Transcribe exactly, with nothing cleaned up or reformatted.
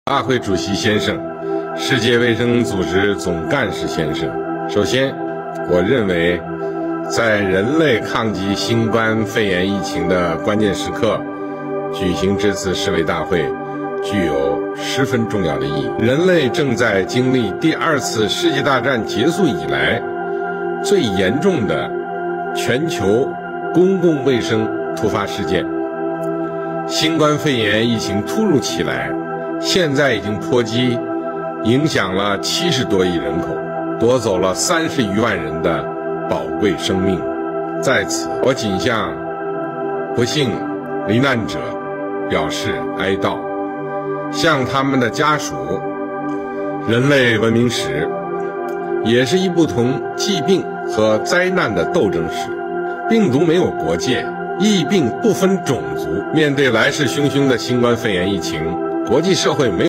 大会主席先生，世界卫生组织总干事先生，首先，我认为，在人类抗击新冠肺炎疫情的关键时刻，举行这次世卫大会具有十分重要的意义。人类正在经历第二次世界大战结束以来最严重的全球公共卫生突发事件。新冠肺炎疫情突如其来，现在已经波及影响了七十多亿人口，夺走了三十余万人的宝贵生命。在此，我谨向不幸罹难者表示哀悼，向他们的家属。人类文明史也是一部同疾病和灾难的斗争史。病毒没有国界，疫病不分种族。面对来势汹汹的新冠肺炎疫情，国际社会没有